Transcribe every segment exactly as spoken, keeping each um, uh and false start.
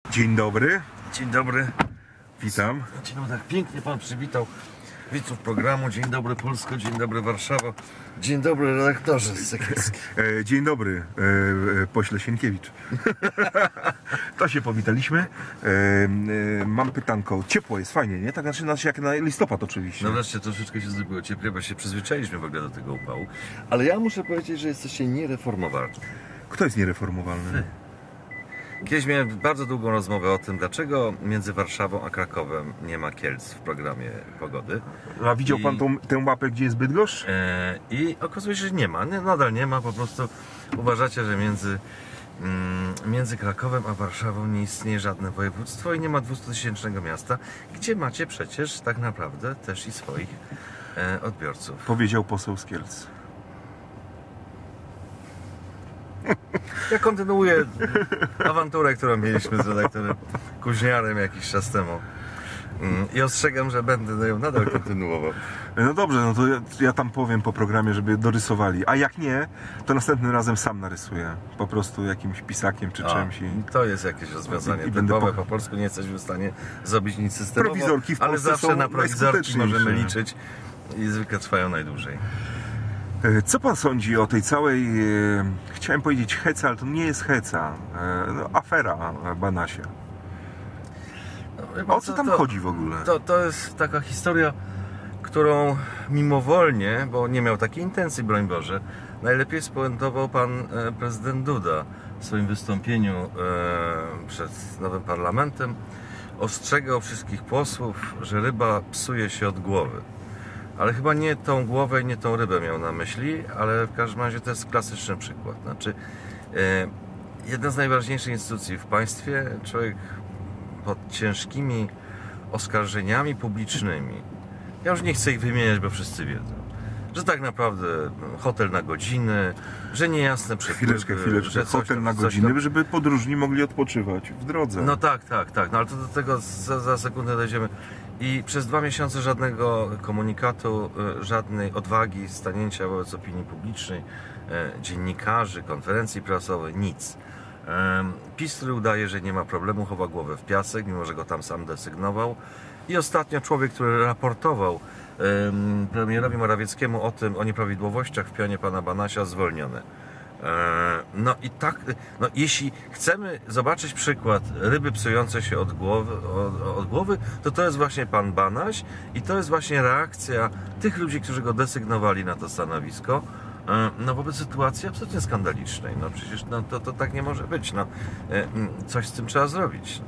Dzień dobry. Dzień dobry. Witam. Dzień dobry, tak pięknie pan przywitał widzów programu. Dzień dobry Polsko, dzień dobry Warszawa. Dzień dobry redaktorze Sekielski. E, dzień dobry, e, pośle Sienkiewicz. To się powitaliśmy. E, e, mam pytanko. Ciepło jest, fajnie, nie? Tak znaczy nas jak na listopad oczywiście. No wreszcie troszeczkę się zrobiło cieplej, bo się przyzwyczailiśmy w ogóle do tego upału. Ale ja muszę powiedzieć, że jesteście niereformowalni. Kto jest niereformowalny? Kiedyś miałem bardzo długą rozmowę o tym, dlaczego między Warszawą a Krakowem nie ma Kielc w programie pogody. A widział I... pan tą, tę łapę, gdzie jest Bydgoszcz? E, I okazuje się, że nie ma. Nie, nadal nie ma. Po prostu uważacie, że między, mm, między Krakowem a Warszawą nie istnieje żadne województwo i nie ma dwustutysięcznego miasta, gdzie macie przecież tak naprawdę też i swoich e, odbiorców. Powiedział poseł z Kielc. Ja kontynuuję awanturę, którą mieliśmy z redaktorem Kuźniarem jakiś czas temu. I ostrzegam, że będę ją nadal kontynuował. No dobrze, no to ja, ja tam powiem po programie, żeby dorysowali. A jak nie, to następnym razem sam narysuję. Po prostu jakimś pisakiem czy A, czymś. I... To jest jakieś rozwiązanie. I, i typowe, po... po polsku nie jesteśmy w stanie zrobić nic systemowo. Prowizorki w ale Polsce zawsze są na prowizorki możemy najskuteczniejsze. liczyć i zwykle trwają najdłużej. Co pan sądzi o tej całej, e, chciałem powiedzieć heca, ale to nie jest heca, e, no, afera Banasia? No, o co to, tam to, chodzi w ogóle? To, to jest taka historia, którą mimowolnie, bo nie miał takiej intencji, broń Boże, najlepiej spuentował pan e, prezydent Duda w swoim wystąpieniu e, przed nowym parlamentem. Ostrzegał wszystkich posłów, że ryba psuje się od głowy. Ale chyba nie tą głowę i nie tą rybę miał na myśli, ale w każdym razie to jest klasyczny przykład. Znaczy, e, jedna z najważniejszych instytucji w państwie, człowiek pod ciężkimi oskarżeniami publicznymi, ja już nie chcę ich wymieniać, bo wszyscy wiedzą, że tak naprawdę hotel na godziny, że niejasne przepływy, Chwileczkę, chwileczkę, że coś hotel tam, na coś godziny, tam... żeby podróżni mogli odpoczywać w drodze. No tak, tak, tak, no ale to do tego za, za sekundę dojdziemy. I przez dwa miesiące żadnego komunikatu, żadnej odwagi stanięcia wobec opinii publicznej, dziennikarzy, konferencji prasowej, nic. PiS, który udaje, że nie ma problemu, chowa głowę w piasek, mimo że go tam sam desygnował. I ostatnio człowiek, który raportował premierowi Morawieckiemu o tym, o nieprawidłowościach w pionie pana Banasia, zwolniony. No i tak, no jeśli chcemy zobaczyć przykład ryby psującej się od głowy, od, od głowy, to to jest właśnie pan Banaś i to jest właśnie reakcja tych ludzi, którzy go desygnowali na to stanowisko, no wobec sytuacji absolutnie skandalicznej. No przecież no, to, to tak nie może być. No, coś z tym trzeba zrobić.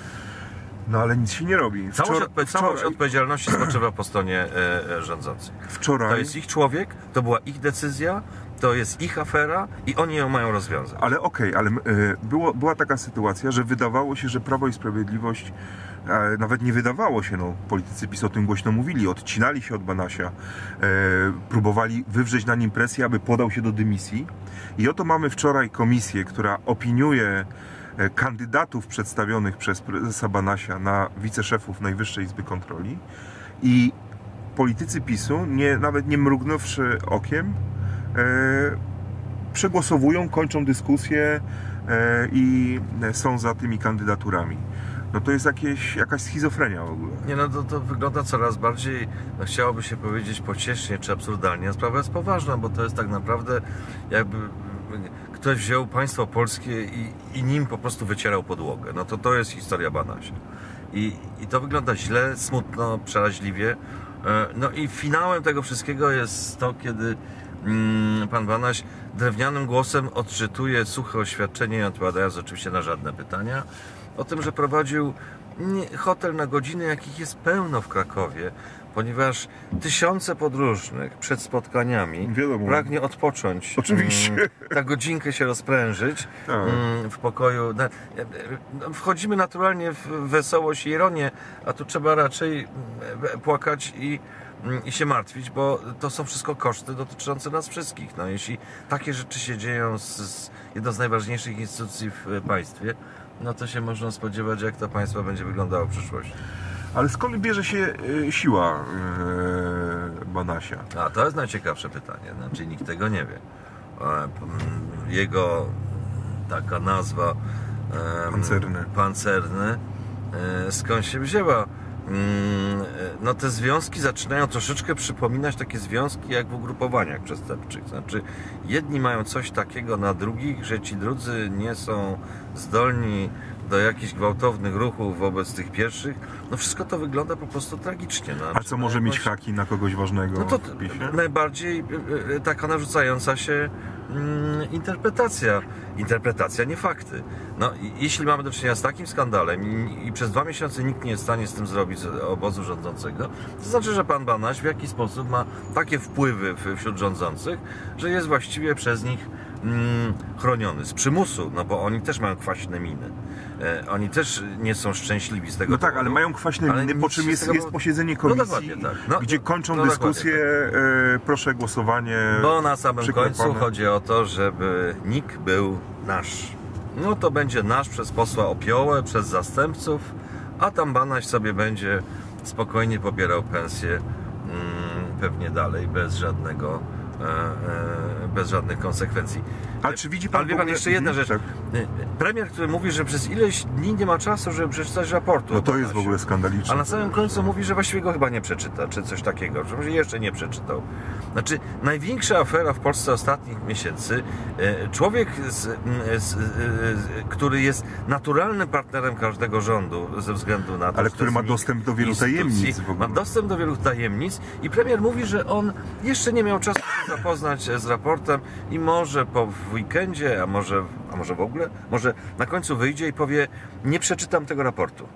No ale nic się nie robi. Wczor całość, odpo wczoraj... całość odpowiedzialności spoczywa po stronie e, e, rządzących. Wczoraj... To jest ich człowiek, to była ich decyzja, to jest ich afera i oni ją mają rozwiązać. Ale okej, okay, ale y, było, była taka sytuacja, że wydawało się, że Prawo i Sprawiedliwość, e, nawet nie wydawało się, no politycy PiS o tym głośno mówili, odcinali się od Banasia, e, próbowali wywrzeć na nim presję, aby podał się do dymisji. I oto mamy wczoraj komisję, która opiniuje kandydatów przedstawionych przez prezesa Banasia na wiceszefów Najwyższej Izby Kontroli i politycy PiSu, nie, nawet nie mrugnąwszy okiem, e, przegłosowują, kończą dyskusję e, i są za tymi kandydaturami. No to jest jakieś, jakaś schizofrenia w ogóle. Nie, no to, to wygląda coraz bardziej, no chciałoby się powiedzieć pociesznie czy absurdalnie, a sprawa jest poważna, bo to jest tak naprawdę jakby ktoś wziął państwo polskie i, i nim po prostu wycierał podłogę. No to to jest historia Banasia. I, I to wygląda źle, smutno, przeraźliwie. No i finałem tego wszystkiego jest to, kiedy mm, pan Banaś drewnianym głosem odczytuje suche oświadczenie, nie odpowiadając oczywiście na żadne pytania, o tym, że prowadził hotel na godziny, jakich jest pełno w Krakowie, ponieważ tysiące podróżnych przed spotkaniami Wiadomo. Pragnie odpocząć. Oczywiście. Na godzinkę się rozprężyć tak. w pokoju. Wchodzimy naturalnie w wesołość i ironię, a tu trzeba raczej płakać i, i się martwić, bo to są wszystko koszty dotyczące nas wszystkich. No, jeśli takie rzeczy się dzieją z, z jedną z najważniejszych instytucji w państwie, no to się można spodziewać, jak to państwo będzie wyglądało w przyszłości. Ale skąd bierze się y, siła y, Banasia? A to jest najciekawsze pytanie. Znaczy nikt tego nie wie. Jego taka nazwa e, Pancerne. pancerne, e, skąd się wzięła. No te związki zaczynają troszeczkę przypominać takie związki jak w ugrupowaniach przestępczych. Znaczy jedni mają coś takiego na drugich, że ci drudzy nie są zdolni do jakichś gwałtownych ruchów wobec tych pierwszych. No wszystko to wygląda po prostu tragicznie. No, A co może jakąś... mieć haki na kogoś ważnego No to w PiSie? najbardziej taka narzucająca się interpretacja. Interpretacja, nie fakty. No, jeśli mamy do czynienia z takim skandalem i, i przez dwa miesiące nikt nie jest w stanie z tym zrobić z obozu rządzącego, to znaczy, że pan Banaś w jakiś sposób ma takie wpływy wśród rządzących, że jest właściwie przez nich mm, chroniony. Z przymusu, no bo oni też mają kwaśne miny. E, oni też nie są szczęśliwi z tego No tak, powodu, ale mają kwaśne ale miny, po czym jest, tego... jest posiedzenie No komisji, dokładnie tak. No, gdzie no, kończą no dyskusję, tak. e, proszę głosowanie. Bo na samym przyklepane. końcu chodzi o to, żeby N I K był nasz. No to będzie nasz przez posła Opiołę, przez zastępców, a tam Banaś sobie będzie spokojnie pobierał pensję mm, pewnie dalej, bez żadnego e, e, bez żadnych konsekwencji. A czy widzi pan... Ale wie pan, jeszcze jedna rzecz. Tak. Premier, który mówi, że przez ileś dni nie ma czasu, żeby przeczytać raportu. No to jest w ogóle skandaliczne. A na samym końcu mówi, że właściwie go chyba nie przeczyta, czy coś takiego, że może jeszcze nie przeczytał. Znaczy, największa afera w Polsce ostatnich miesięcy, człowiek, z, z, który jest naturalnym partnerem każdego rządu ze względu na to, ale że który ma dostęp do wielu tajemnic w ogóle. Ma dostęp do wielu tajemnic i premier mówi, że on jeszcze nie miał czasu się zapoznać z raportem i może po weekendzie, a może, a może w ogóle, może na końcu wyjdzie i powie: nie przeczytam tego raportu.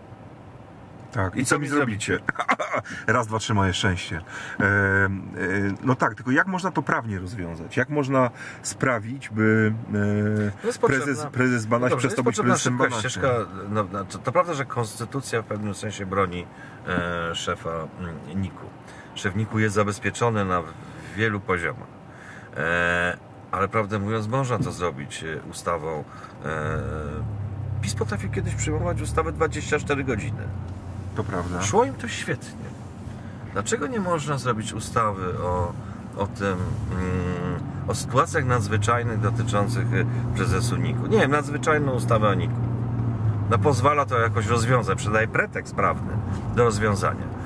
Tak, i, I co, co mi mi zrobicie? Raz, dwa, trzy, moje szczęście. E, e, no tak, tylko jak można to prawnie rozwiązać? Jak można sprawić, by e, prezes, prezes Banaś no dobrze, przestał być prezesem Banasiem? Ścieżka, no, to, to prawda, że konstytucja w pewnym sensie broni e, szefa N I K u. Szef N I K u jest zabezpieczony na wielu poziomach. E, ale prawdę mówiąc, można to zrobić ustawą. E, PiS potrafił kiedyś przyjmować ustawę dwadzieścia cztery godziny. To prawda. Szło im to świetnie. Dlaczego nie można zrobić ustawy o, o tym, mm, o sytuacjach nadzwyczajnych dotyczących prezesu N I K u? Nie wiem, nadzwyczajną ustawę o N I K u. No pozwala to jakoś rozwiązać, przydaje pretekst prawny do rozwiązania.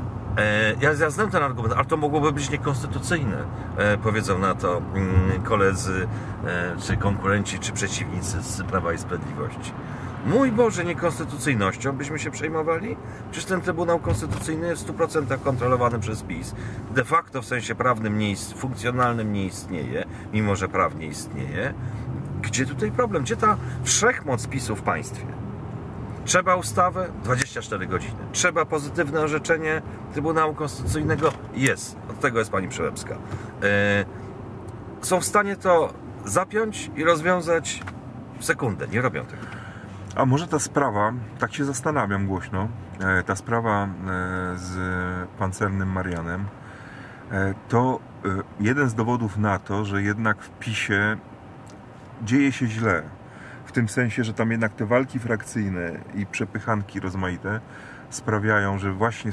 E, ja, ja znam ten argument, ale to mogłoby być niekonstytucyjne, e, powiedzą na to mm, koledzy, e, czy konkurenci, czy przeciwnicy z Prawa i Sprawiedliwości. Mój Boże, niekonstytucyjnością byśmy się przejmowali? Przecież ten Trybunał Konstytucyjny jest w stu procentach kontrolowany przez PiS. De facto w sensie prawnym, nie ist, funkcjonalnym nie istnieje, mimo że prawnie istnieje. Gdzie tutaj problem? Gdzie ta wszechmoc PiSu w państwie? Trzeba ustawę? dwadzieścia cztery godziny. Trzeba pozytywne orzeczenie Trybunału Konstytucyjnego? Jest. Od tego jest pani Przyłębska. E, są w stanie to zapiąć i rozwiązać w sekundę. Nie robią tego. A może ta sprawa, tak się zastanawiam głośno, e, ta sprawa e, z pancernym Marianem, e, to e, jeden z dowodów na to, że jednak w PiSie dzieje się źle. W tym sensie, że tam jednak te walki frakcyjne i przepychanki rozmaite sprawiają, że właśnie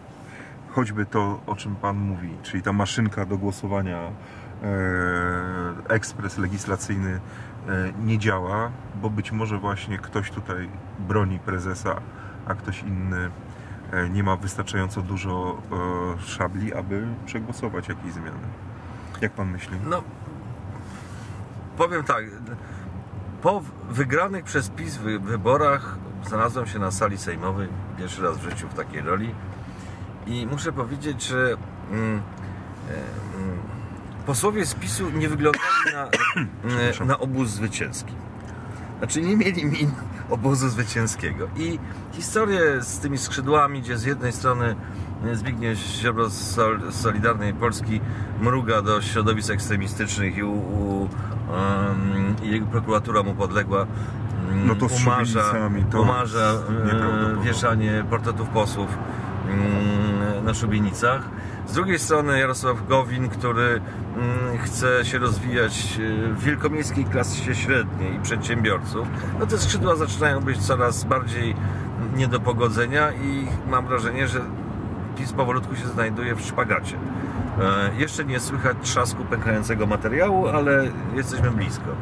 choćby to, o czym Pan mówi, czyli ta maszynka do głosowania, e, ekspres legislacyjny e, nie działa, bo być może właśnie ktoś tutaj broni prezesa, a ktoś inny e, nie ma wystarczająco dużo e, szabli, aby przegłosować jakieś zmiany. Jak Pan myśli? No, powiem tak. Po wygranych przez PiS wyborach znalazłem się na sali sejmowej pierwszy raz w życiu w takiej roli i muszę powiedzieć, że mm, mm, posłowie z PiSu nie wyglądali na, na obóz zwycięski. Znaczy nie mieli min obozu zwycięskiego. I historię z tymi skrzydłami, gdzie z jednej strony Zbigniew Ziobro z Solidarnej Polski mruga do środowisk ekstremistycznych i u, u, um, jego prokuratura mu podległa, um, no to umarza, to umarza um, wieszanie portretów posłów um, na szubienicach. Z drugiej strony Jarosław Gowin, który um, chce się rozwijać w wielkomiejskiej klasie średniej i przedsiębiorców. No te skrzydła zaczynają być coraz bardziej nie do pogodzenia i mam wrażenie, że PiS powolutku się znajduje w szpagacie. E, jeszcze nie słychać trzasku pękającego materiału, ale jesteśmy blisko.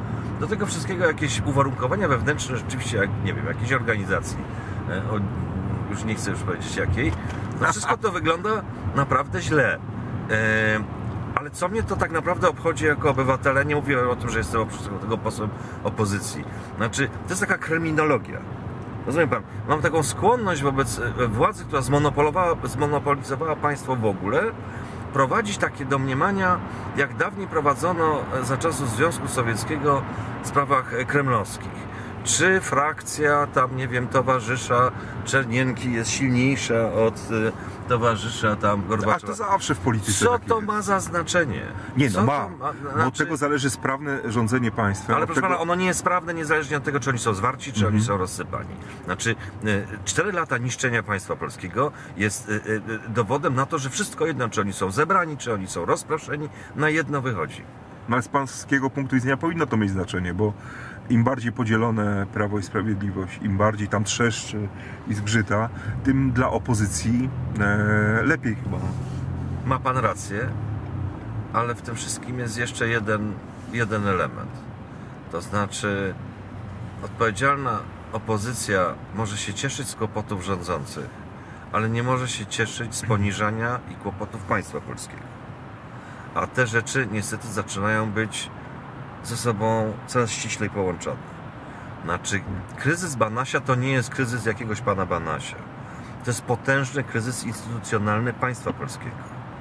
Do tego wszystkiego jakieś uwarunkowania wewnętrzne, rzeczywiście, jak, nie wiem, jakiejś organizacji, e, o, już nie chcę już powiedzieć jakiej, to wszystko to wygląda naprawdę źle. E, ale co mnie to tak naprawdę obchodzi jako obywatela? Nie mówię o tym, że jestem tego posłem opozycji. Znaczy, to jest taka kryminologia. Rozumie pan? Mam taką skłonność wobec władzy, która zmonopolowała, zmonopolizowała państwo w ogóle, prowadzić takie domniemania, jak dawniej prowadzono za czasów Związku Sowieckiego w sprawach kremlowskich. Czy frakcja tam, nie wiem, towarzysza Czernienki jest silniejsza od y, towarzysza tam Gorbaczowa? A to zawsze w polityce. Co tak to jest. ma za znaczenie? Nie, no Co ma, to ma bo znaczy... od tego zależy sprawne rządzenie państwem. Ale od proszę tego... pana, ono nie jest sprawne niezależnie od tego, czy oni są zwarci, czy Mhm. oni są rozsypani. Znaczy, y, cztery lata niszczenia państwa polskiego jest y, y, dowodem na to, że wszystko jedno, czy oni są zebrani, czy oni są rozproszeni, na jedno wychodzi. No ale z pańskiego punktu widzenia powinno to mieć znaczenie, bo im bardziej podzielone Prawo i Sprawiedliwość, im bardziej tam trzeszczy i zgrzyta, tym dla opozycji e, lepiej chyba. Ma pan rację, ale w tym wszystkim jest jeszcze jeden, jeden element. To znaczy, odpowiedzialna opozycja może się cieszyć z kłopotów rządzących, ale nie może się cieszyć z poniżania i kłopotów państwa polskiego. A te rzeczy niestety zaczynają być ze sobą coraz ściślej połączone. Znaczy, kryzys Banasia to nie jest kryzys jakiegoś pana Banasia. To jest potężny kryzys instytucjonalny państwa polskiego.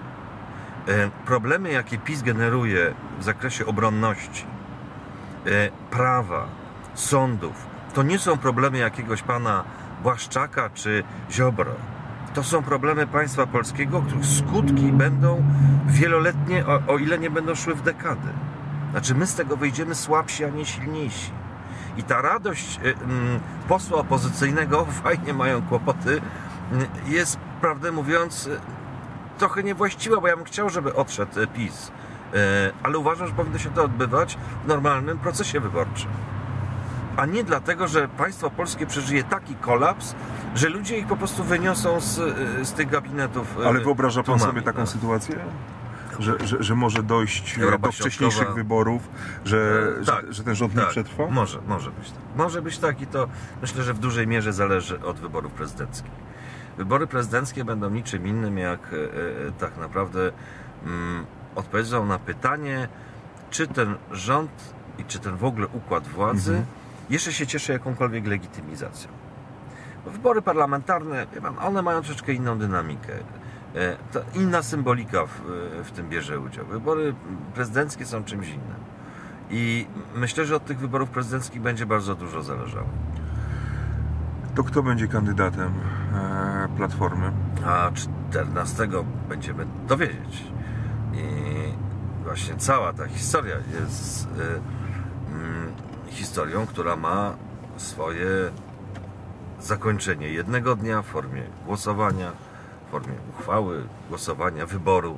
E, problemy, jakie PiS generuje w zakresie obronności, e, prawa, sądów, to nie są problemy jakiegoś pana Błaszczaka czy Ziobro. To są problemy państwa polskiego, których skutki będą wieloletnie, o, o ile nie będą szły w dekady. Znaczy, my z tego wyjdziemy słabsi, a nie silniejsi. I ta radość y, y, posła opozycyjnego, fajnie mają kłopoty, y, jest, prawdę mówiąc, y, trochę niewłaściwa, bo ja bym chciał, żeby odszedł y, PiS. Y, ale uważam, że powinno się to odbywać w normalnym procesie wyborczym. A nie dlatego, że państwo polskie przeżyje taki kolaps, że ludzie ich po prostu wyniosą z, y, z tych gabinetów. Y, Ale wyobraża pan tłumami, sobie taką no. sytuację? Że, że, że może dojść Europa do wcześniejszych Środkowa. wyborów, że, E, że, tak, że ten rząd tak, nie przetrwa? Może, może być tak. Może być tak i to myślę, że w dużej mierze zależy od wyborów prezydenckich. Wybory prezydenckie będą niczym innym jak e, e, tak naprawdę mm, odpowiedzią na pytanie, czy ten rząd i czy ten w ogóle układ władzy Mhm. jeszcze się cieszy jakąkolwiek legitymizacją. Bo wybory parlamentarne, wie pan, one mają troszeczkę inną dynamikę. E, to inna symbolika w, w tym bierze udział. Wybory prezydenckie są czymś innym. I myślę, że od tych wyborów prezydenckich będzie bardzo dużo zależało. To kto będzie kandydatem e, Platformy? A czternastego będziemy dowiedzieć. I właśnie cała ta historia jest y, y, historią, która ma swoje zakończenie jednego dnia w formie głosowania, w formie uchwały, głosowania, wyboru.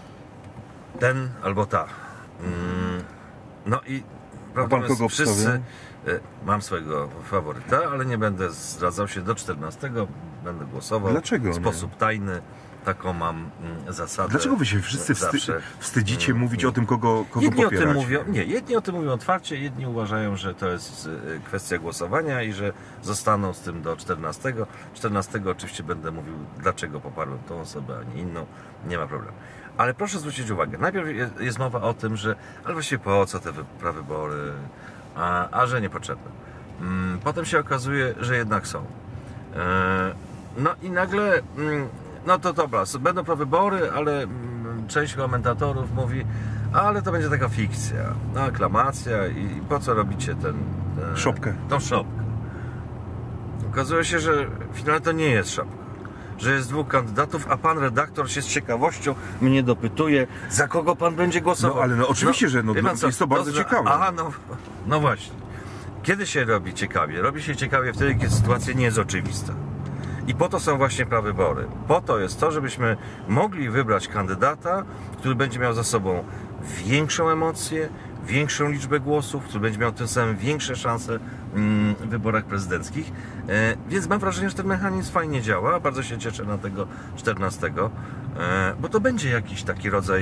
Ten albo ta. Mm, no i A pan kogo wszyscy wstawia? y, mam swojego faworyta, ale nie będę zdradzał się do czternastego. Będę głosował Dlaczego w nie? sposób tajny. Taką mam mm, zasadę. Dlaczego wy się wszyscy wsty zawsze. wstydzicie Mm, mówić o tym, kogo, kogo Jedni o popieracie? tym mówią, nie, jedni o tym mówią otwarcie, jedni uważają, że to jest y, kwestia głosowania i że zostaną z tym do czternastego. czternastego oczywiście będę mówił, dlaczego poparłem tą osobę, a nie inną. Nie ma problemu. Ale proszę zwrócić uwagę, najpierw jest, jest mowa o tym, że ale właściwie po co te wy- prawybory, a, a że niepotrzebne. Mm, potem się okazuje, że jednak są. E, no i nagle, mm, no to dobra, będą prawybory, ale mm, część komentatorów mówi, ale to będzie taka fikcja, no, aklamacja i, i po co robicie ten... ten Szopkę. Tą szopkę. Okazuje się, że w finale to nie jest szopka. Że jest dwóch kandydatów, a pan redaktor się z ciekawością mnie dopytuje, za kogo pan będzie głosował. No ale no oczywiście, że no, wie pan co, jest to bardzo że- ciekawe. Aha, no, no właśnie. Kiedy się robi ciekawie? Robi się ciekawie wtedy, kiedy sytuacja nie jest oczywista. I po to są właśnie prawybory. Po to jest to, żebyśmy mogli wybrać kandydata, który będzie miał za sobą większą emocję, większą liczbę głosów, który będzie miał tym samym większe szanse mm, w wyborach prezydenckich. E, więc mam wrażenie, że ten mechanizm fajnie działa. Bardzo się cieszę na tego czternastego, e, bo to będzie jakiś taki rodzaj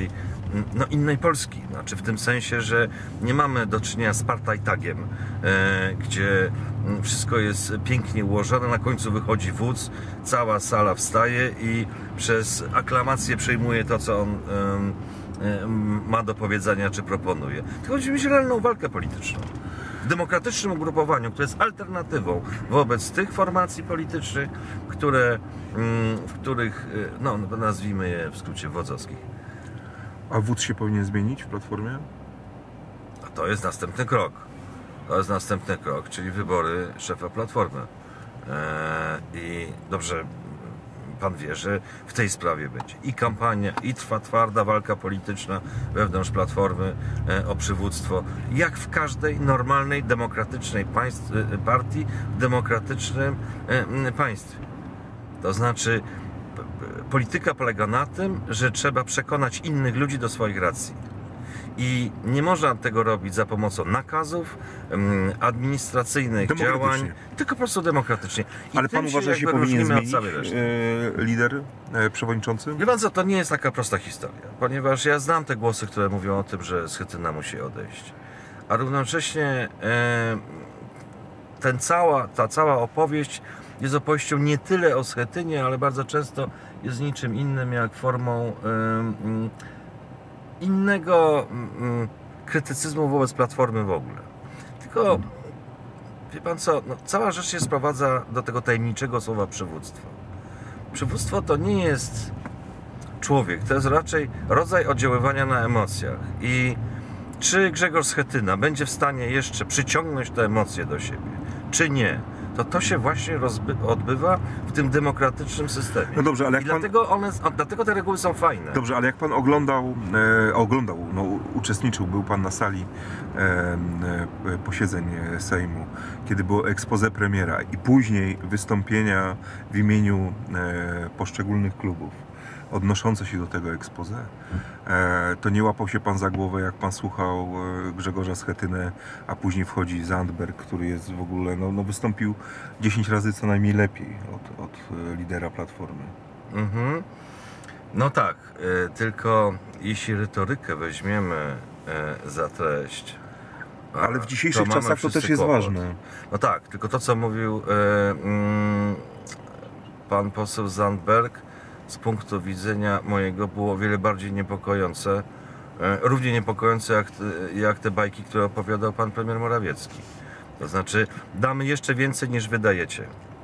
no, innej Polski. Znaczy w tym sensie, że nie mamy do czynienia z partajtagiem, e, gdzie wszystko jest pięknie ułożone, na końcu wychodzi wódz, cała sala wstaje i przez aklamację przejmuje to, co on e, e, ma do powiedzenia czy proponuje. Tylko chodzi o realną walkę polityczną. W demokratycznym ugrupowaniu, które jest alternatywą wobec tych formacji politycznych, które, w których, no nazwijmy je w skrócie, wodzowskich. A wódz się powinien zmienić w Platformie? A to jest następny krok. To jest następny krok, czyli wybory szefa Platformy. Eee, I dobrze, pan wie, że w tej sprawie będzie i kampania, i trwa twarda walka polityczna wewnątrz Platformy e, o przywództwo, jak w każdej normalnej, demokratycznej państw, e, partii w demokratycznym e, państwie. To znaczy, p, p, polityka polega na tym, że trzeba przekonać innych ludzi do swoich racji. I nie można tego robić za pomocą nakazów, um, administracyjnych działań, tylko po prostu demokratycznie. I ale pan uważa, że się powinien zmienić e, lider, e, przewodniczący? Wie pan co, to nie jest taka prosta historia, ponieważ ja znam te głosy, które mówią o tym, że Schetyna musi odejść. A równocześnie e, ten cała, ta cała opowieść jest opowieścią nie tyle o Schetynie, ale bardzo często jest niczym innym jak formą e, innego mm, krytycyzmu wobec Platformy w ogóle. Tylko, wie pan co, no, cała rzecz się sprowadza do tego tajemniczego słowa przywództwo. Przywództwo to nie jest człowiek, to jest raczej rodzaj oddziaływania na emocjach. I czy Grzegorz Schetyna będzie w stanie jeszcze przyciągnąć te emocje do siebie, czy nie, to to się właśnie odbywa w tym demokratycznym systemie. No dobrze, ale jak I pan... dlatego, one, dlatego te reguły są fajne. Dobrze, ale jak pan oglądał, e, oglądał, no, uczestniczył, był pan na sali e, e, posiedzeń Sejmu, kiedy było expose premiera i później wystąpienia w imieniu e, poszczególnych klubów odnoszące się do tego expose, e, to nie łapał się pan za głowę, jak pan słuchał e, Grzegorza Schetynę, a później wchodzi Zandberg, który jest w ogóle, no, no wystąpił dziesięć razy co najmniej lepiej od, od e, lidera Platformy. Mhm. No tak, e, tylko jeśli retorykę weźmiemy e, za treść, ale w dzisiejszych to czasach to też jest kłopot. ważne. No tak, tylko to, co mówił e, mm, pan poseł Zandberg, z punktu widzenia mojego było o wiele bardziej niepokojące, e, równie niepokojące jak, jak te bajki, które opowiadał pan premier Morawiecki. To znaczy, damy jeszcze więcej niż wydajecie.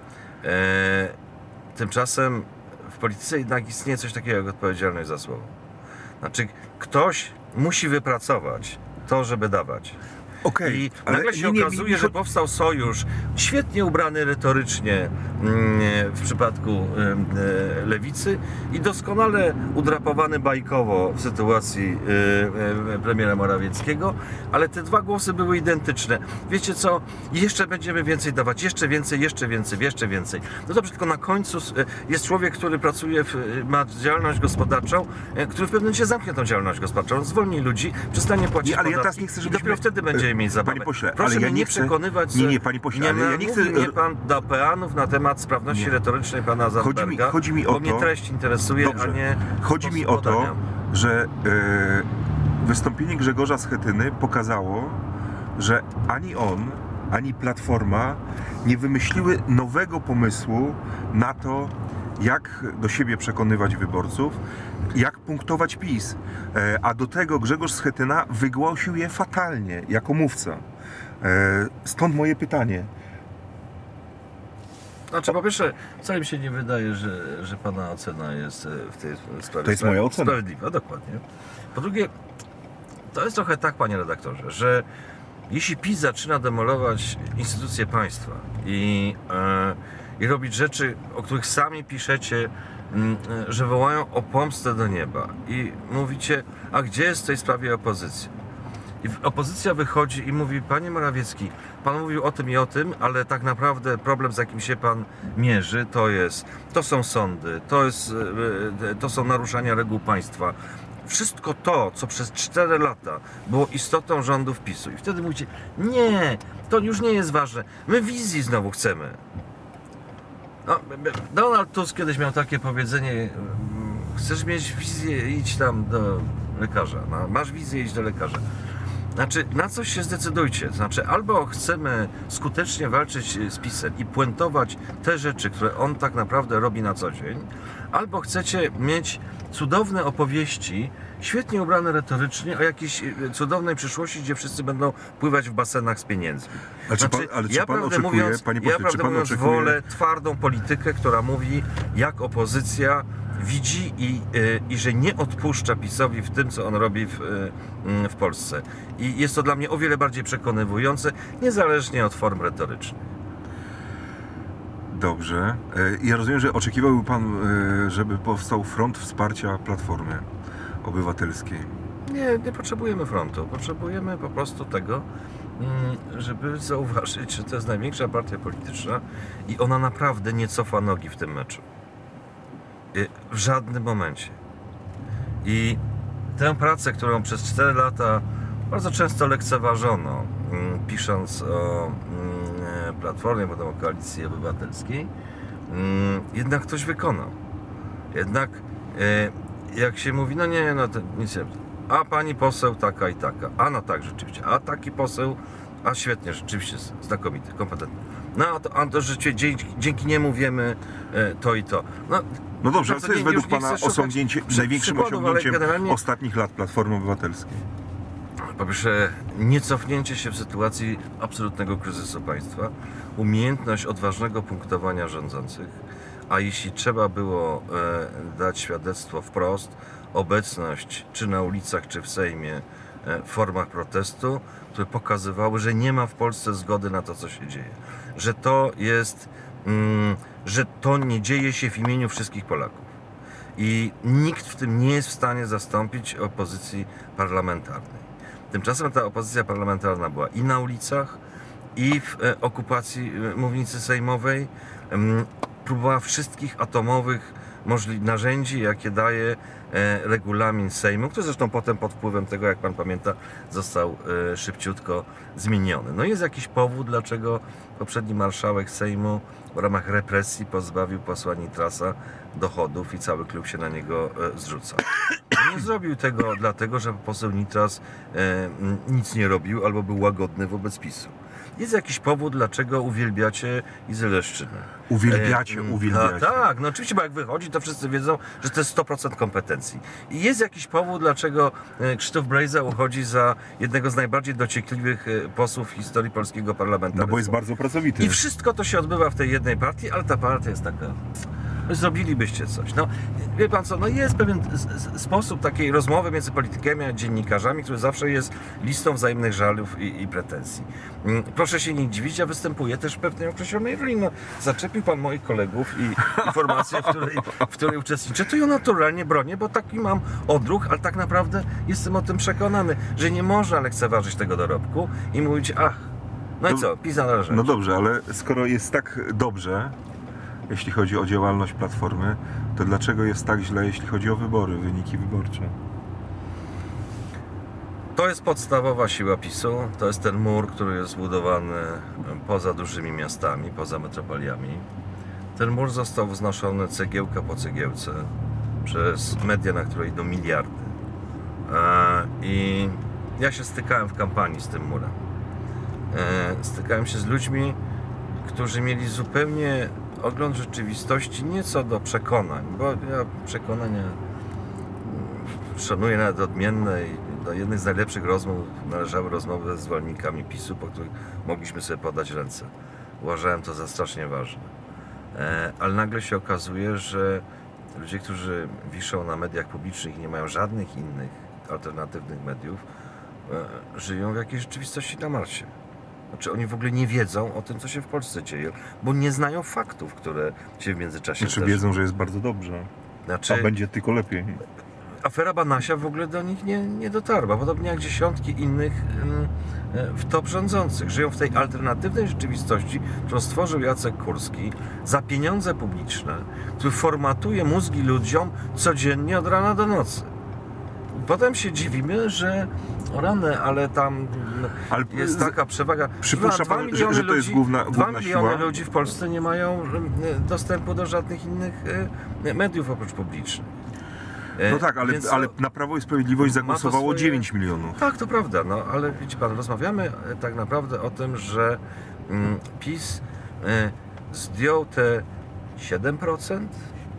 E, tymczasem w polityce jednak istnieje coś takiego jak odpowiedzialność za słowo. Znaczy, ktoś musi wypracować to, żeby dawać. Okay, I ale nagle się nie, nie, okazuje, nie, nie, że powstał sojusz, świetnie ubrany retorycznie w przypadku lewicy i doskonale udrapowany bajkowo w sytuacji premiera Morawieckiego, ale te dwa głosy były identyczne. Wiecie co? Jeszcze będziemy więcej dawać, jeszcze więcej, jeszcze więcej, jeszcze więcej. No dobrze, tylko na końcu jest człowiek, który pracuje, w, ma działalność gospodarczą, który w pewnym momencie zamknie tą działalność gospodarczą, zwolni ludzi, przestanie płacić nie, ale podatki ja teraz nie chcę, i żebyśmy... dopiero wtedy będziemy mieć zabawę. Panie pośle, proszę ale ja mnie nie nie chcę... przekonywać, nie, nie, panie pośle, nie ale ja nie chcę... mnie pan do peanów na temat sprawności nie. retorycznej pana Zandberga, chodzi mi, chodzi mi o bo to... mnie treść interesuje, Dobrze. a nie... Chodzi mi o to, że e, wystąpienie Grzegorza Schetyny pokazało, że ani on, ani Platforma nie wymyśliły nowego pomysłu na to, jak do siebie przekonywać wyborców, jak punktować PiS. E, a do tego Grzegorz Schetyna wygłosił je fatalnie, jako mówca. E, stąd moje pytanie. Znaczy, po pierwsze, wcale mi się nie wydaje, że, że pana ocena jest w tej sprawie To jest moja ocena. sprawiedliwa, dokładnie. Po drugie, to jest trochę tak, panie redaktorze, że jeśli PiS zaczyna demolować instytucje państwa i, e, i robić rzeczy, o których sami piszecie, m, że wołają o pomstę do nieba i mówicie, a gdzie jest w tej sprawie opozycja? I opozycja wychodzi i mówi, panie Morawiecki, pan mówił o tym i o tym, ale tak naprawdę problem, z jakim się pan mierzy, to jest, to są sądy, to, jest, to są naruszania reguł państwa. Wszystko to, co przez cztery lata było istotą rządów PiSu. I wtedy mówicie, nie, to już nie jest ważne, my wizji znowu chcemy. No, Donald Tusk kiedyś miał takie powiedzenie, chcesz mieć wizję, idź tam do lekarza. No, masz wizję, idź do lekarza. Znaczy, na coś się zdecydujcie. Znaczy, albo chcemy skutecznie walczyć z PiS-em i puentować te rzeczy, które on tak naprawdę robi na co dzień, albo chcecie mieć cudowne opowieści, świetnie ubrane retorycznie, o jakiejś cudownej przyszłości, gdzie wszyscy będą pływać w basenach z pieniędzmi. A czy pan, ale czy ja pan prawdę oczekuje, mówiąc, panie pośle, ja czy prawdę pan mówiąc oczekuje... wolę twardą politykę, która mówi, jak opozycja widzi i, y, i że nie odpuszcza PiS-owi w tym, co on robi w, y, w Polsce. I jest to dla mnie o wiele bardziej przekonywujące, niezależnie od form retorycznych. Dobrze. E, Ja rozumiem, że oczekiwałby pan, e, żeby powstał front wsparcia Platformy Obywatelskiej. Nie, nie potrzebujemy frontu. Potrzebujemy po prostu tego, mm, żeby zauważyć, że to jest największa partia polityczna i ona naprawdę nie cofa nogi w tym meczu. Y, W żadnym momencie. I tę pracę, którą przez cztery lata bardzo często lekceważono, mm, pisząc o mm, Platformie, potem o Koalicji Obywatelskiej, mm, jednak ktoś wykonał. Jednak y, jak się mówi, no nie, no to nic nie. A pani poseł taka i taka. A no tak, rzeczywiście. A taki poseł, a świetnie, rzeczywiście znakomity, kompetentny. No a to, a to rzeczywiście dzięki, dzięki niemu wiemy e, to i to. No, No dobrze, a to co jest nie- według już nie pana chcę szukać osiągnięcie, przy- największym przykładów, ale osiągnięciem generalnie- ostatnich lat Platformy Obywatelskiej? Po pierwsze, nie cofnięcie się w sytuacji absolutnego kryzysu państwa, umiejętność odważnego punktowania rządzących, a jeśli trzeba było e, dać świadectwo wprost, obecność czy na ulicach, czy w Sejmie e, w formach protestu, które pokazywały, że nie ma w Polsce zgody na to, co się dzieje. Że to jest, mm, że to nie dzieje się w imieniu wszystkich Polaków. I nikt w tym nie jest w stanie zastąpić opozycji parlamentarnej. Tymczasem ta opozycja parlamentarna była i na ulicach, i w e, okupacji e, mównicy sejmowej. Em, próbowała wszystkich atomowych możli- narzędzi, jakie daje e, regulamin Sejmu, który zresztą potem pod wpływem tego, jak pan pamięta, został e, szybciutko zmieniony. No jest jakiś powód, dlaczego poprzedni marszałek Sejmu w ramach represji pozbawił posła Nitrasa dochodów i cały klub się na niego e, zrzuca. Nie zrobił tego dlatego, że poseł Nitras e, m, nic nie robił albo był łagodny wobec PiSu. Jest jakiś powód, dlaczego uwielbiacie Izę Leszczynę. Uwielbiacie, E, uwielbiacie. A, tak, no oczywiście, bo jak wychodzi, to wszyscy wiedzą, że to jest sto procent kompetencji. I jest jakiś powód, dlaczego e, Krzysztof Brejza uchodzi za jednego z najbardziej dociekliwych e, posłów w historii polskiego parlamentaryzmu. No bo jest bardzo pracowity. I wszystko to się odbywa w tej jednej partii, ale ta partia jest taka... Zrobilibyście coś. No, wie pan co, no jest pewien s- s- sposób takiej rozmowy między politykami a dziennikarzami, który zawsze jest listą wzajemnych żalów i, i pretensji. Mm, Proszę się nie dziwić, ja występuję też w pewnej określonej roli. No, zaczepił pan moich kolegów i informację, w której, w której uczestniczę, to ją naturalnie bronię, bo taki mam odruch, ale tak naprawdę jestem o tym przekonany, że nie można lekceważyć tego dorobku i mówić, ach, no i No- co, PiS należy. No dobrze, ale skoro jest tak dobrze, jeśli chodzi o działalność Platformy, to dlaczego jest tak źle, jeśli chodzi o wybory, wyniki wyborcze? To jest podstawowa siła PiSu, to jest ten mur, który jest zbudowany poza dużymi miastami, poza metropoliami. Ten mur został wznoszony cegiełka po cegiełce przez media, na które idą miliardy. E, I ja się stykałem w kampanii z tym murem. E, Stykałem się z ludźmi, którzy mieli zupełnie ogląd rzeczywistości nie co do przekonań, bo ja przekonania szanuję nawet odmienne i do jednych z najlepszych rozmów należały rozmowy ze zwolennikami PiSu, po których mogliśmy sobie podać ręce. Uważałem to za strasznie ważne. E, ale nagle się okazuje, że ludzie, którzy wiszą na mediach publicznych i nie mają żadnych innych alternatywnych mediów, e, żyją w jakiejś rzeczywistości na Marsie. Znaczy oni w ogóle nie wiedzą o tym, co się w Polsce dzieje, bo nie znają faktów, które się w międzyczasie Znaczy zdarzyły. wiedzą, że jest bardzo dobrze, Znaczy, a będzie tylko lepiej. afera Banasia w ogóle do nich nie, nie dotarła, podobnie jak dziesiątki innych ym, e, w top rządzących. Żyją w tej alternatywnej rzeczywistości, którą stworzył Jacek Kurski za pieniądze publiczne, który formatuje mózgi ludziom codziennie od rana do nocy. Potem się dziwimy, że o rany, ale tam Ale jest taka przewaga. przypuszcza Dwa- pan, dwa że- miliony że to jest ludzi- główna- Dwa główna miliony siła? ludzi w Polsce nie mają e, dostępu do żadnych innych e, mediów oprócz publicznych. No tak, ale, Więc, ale na Prawo i Sprawiedliwość ma to zagłosowało swoje- dziewięć milionów. Tak, to prawda, no ale widzi pan, rozmawiamy e, tak naprawdę o tym, że mm, PiS e, zdjął te siedem procent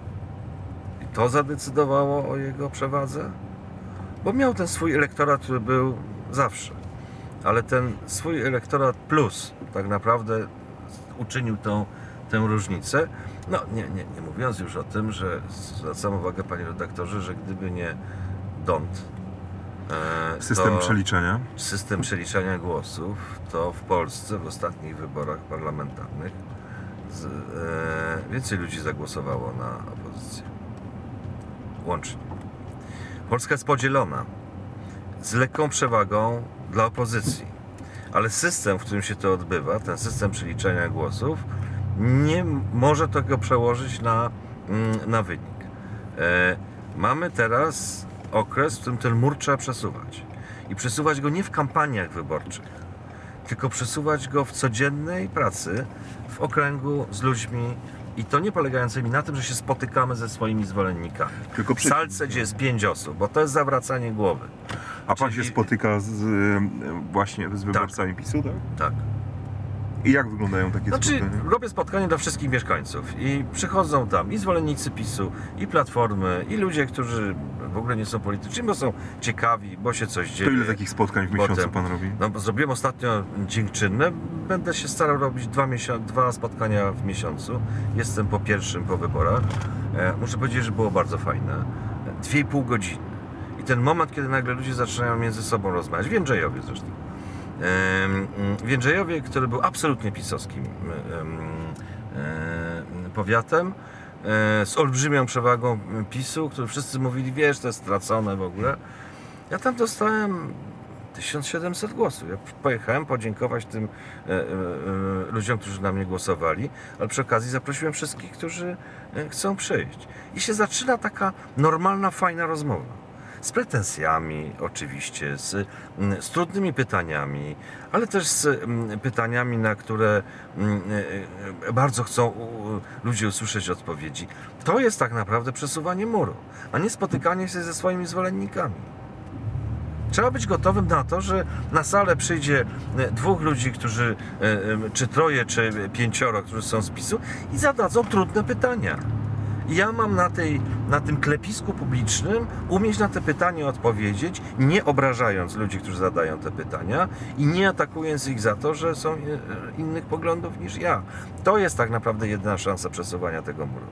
i to zadecydowało o jego przewadze, bo miał ten swój elektorat, który był zawsze, ale ten swój elektorat plus tak naprawdę uczynił tą, tę różnicę. No nie, nie, nie mówiąc już o tym, że zwracam uwagę, panie redaktorze, że gdyby nie D O N T, e, System to przeliczenia. system przeliczania głosów, to w Polsce w ostatnich wyborach parlamentarnych z, e, więcej ludzi zagłosowało na opozycję. Łącznie. Polska jest podzielona z lekką przewagą dla opozycji, ale system, w którym się to odbywa, ten system przeliczania głosów, nie może tego przełożyć na, na wynik. E, mamy teraz okres, w którym ten mur trzeba przesuwać. I przesuwać go nie w kampaniach wyborczych, tylko przesuwać go w codziennej pracy, w okręgu z ludźmi i to nie polegającymi na tym, że się spotykamy ze swoimi zwolennikami. Tylko W przy... salce, gdzie jest pięć osób, bo to jest zawracanie głowy. A pan czyli- się spotyka z, y, właśnie z wyborcami PiSu, tak? Tak. I jak wyglądają takie Znaczy, spotkania? robię spotkanie dla wszystkich mieszkańców i przychodzą tam i zwolennicy PiSu, i Platformy, i ludzie, którzy w ogóle nie są polityczni, bo są ciekawi, bo się coś dzieje. To ile takich spotkań w miesiącu Potem- pan robi? No, bo zrobiłem ostatnio dziękczynne, będę się starał robić dwa, miesią- dwa spotkania w miesiącu. Jestem po pierwszym, po wyborach. E, muszę powiedzieć, że było bardzo fajne. Dwie i pół godziny. I ten moment, kiedy nagle ludzie zaczynają między sobą rozmawiać, w Jędrzejowie zresztą. W Jędrzejowie, który był absolutnie pisowskim em, em, powiatem, e, z olbrzymią przewagą PiSu, który wszyscy mówili, wiesz, to jest stracone w ogóle. Ja tam dostałem tysiąc siedemset głosów. Ja pojechałem podziękować tym e, e, e, ludziom, którzy na mnie głosowali, ale przy okazji zaprosiłem wszystkich, którzy e, chcą przyjść. I się zaczyna taka normalna, fajna rozmowa. Z pretensjami oczywiście, z, z trudnymi pytaniami, ale też z mm, pytaniami, na które mm, e, bardzo chcą u, ludzie usłyszeć odpowiedzi. To jest tak naprawdę przesuwanie muru, a nie spotykanie się ze swoimi zwolennikami. Trzeba być gotowym na to, że na salę przyjdzie e, dwóch ludzi, którzy, e, e, czy troje, czy pięcioro, którzy są z PiSu i zadadzą trudne pytania. I ja mam na, tej, na tym klepisku publicznym umieć na te pytania odpowiedzieć, nie obrażając ludzi, którzy zadają te pytania i nie atakując ich za to, że są e, innych poglądów niż ja. To jest tak naprawdę jedyna szansa przesuwania tego muru.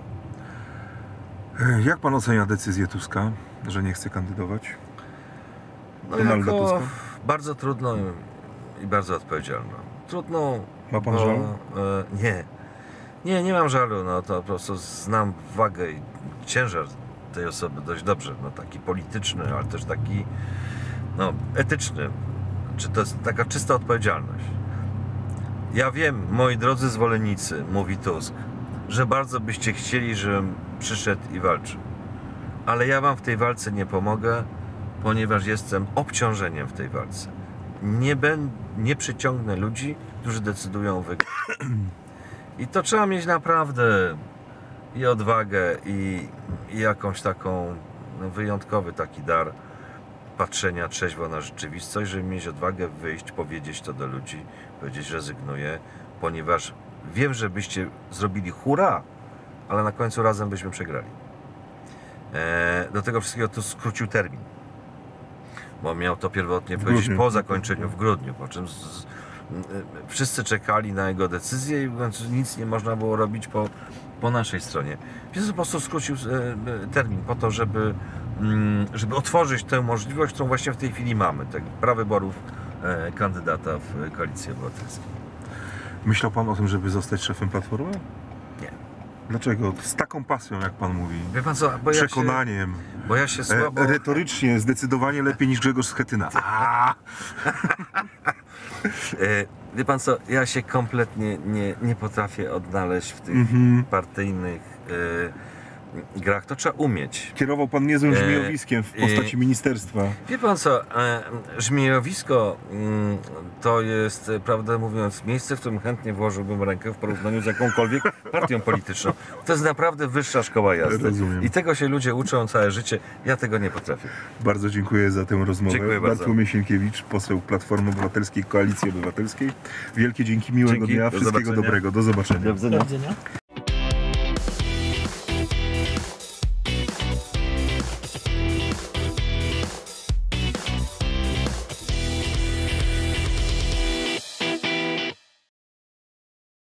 Jak pan ocenia decyzję Tuska, że nie chce kandydować? No Donalda jako Tuska? bardzo trudną i bardzo odpowiedzialną. Trudną, Ma pan bo, żal? E, nie. Nie, nie mam żalu. No to po prostu znam wagę i ciężar tej osoby dość dobrze. No taki polityczny, ale też taki no, etyczny. Czy to jest taka czysta odpowiedzialność. Ja wiem, moi drodzy zwolennicy, mówi Tusk, że bardzo byście chcieli, żebym przyszedł i walczył. Ale ja wam w tej walce nie pomogę, ponieważ jestem obciążeniem w tej walce. Nie, ben, nie przyciągnę ludzi, którzy decydują o wygraniu. I to trzeba mieć naprawdę i odwagę, i, i jakąś taką no, wyjątkowy taki dar patrzenia trzeźwo na rzeczywistość, żeby mieć odwagę wyjść, powiedzieć to do ludzi, powiedzieć, że rezygnuję, ponieważ wiem, że byście zrobili hurra, ale na końcu razem byśmy przegrali. E, do tego wszystkiego tu skrócił termin, bo miał to pierwotnie powiedzieć grudniu. po zakończeniu w grudniu, po czym z, z, wszyscy czekali na jego decyzję i w końcu nic nie można było robić po, po naszej stronie. Więc po prostu skrócił e, termin po to, żeby, mm, żeby otworzyć tę możliwość, którą właśnie w tej chwili mamy, tych prawyborów e, kandydata w Koalicji Obywatelskiej. Myślał pan o tym, żeby zostać szefem Platformy? Nie. Dlaczego? Z taką pasją, jak pan mówi. Wie pan co, bo ja się, Przekonaniem. bo ja się słabo... E, retorycznie, zdecydowanie lepiej niż Grzegorz Schetyna. A! E, Wie pan co, ja się kompletnie nie, nie potrafię odnaleźć w tych Mhm. partyjnych grach, to trzeba umieć. Kierował pan niezłym E, żmijowiskiem w postaci e, ministerstwa. Wie pan co, e, żmijowisko mm, to jest, e, prawdę mówiąc, miejsce, w którym chętnie włożyłbym rękę w porównaniu z jakąkolwiek partią polityczną. To jest naprawdę wyższa szkoła jazdy. Rozumiem. I tego się ludzie uczą całe życie. Ja tego nie potrafię. Bardzo dziękuję za tę rozmowę. Dziękuję bardzo. Bartłomiej Sienkiewicz, poseł Platformy Obywatelskiej, Koalicji Obywatelskiej. Wielkie dzięki, miłego Dzięki, dnia, do wszystkiego zobaczenia. dobrego. Do zobaczenia. Do widzenia. Do widzenia.